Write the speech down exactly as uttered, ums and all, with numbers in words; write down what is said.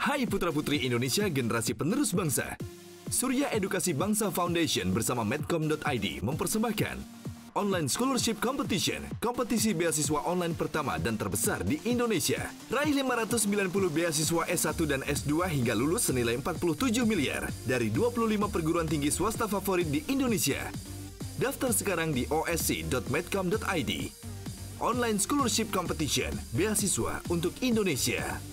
Hai putra-putri Indonesia generasi penerus bangsa. Surya Edukasi Bangsa Foundation bersama medcom dot i d mempersembahkan Online Scholarship Competition, kompetisi beasiswa online pertama dan terbesar di Indonesia. Raih lima ratus sembilan puluh beasiswa S satu dan S dua hingga lulus senilai empat puluh tujuh miliar dari dua puluh lima perguruan tinggi swasta favorit di Indonesia. Daftar sekarang di o s c dot medcom dot i d. Online Scholarship Competition, beasiswa untuk Indonesia.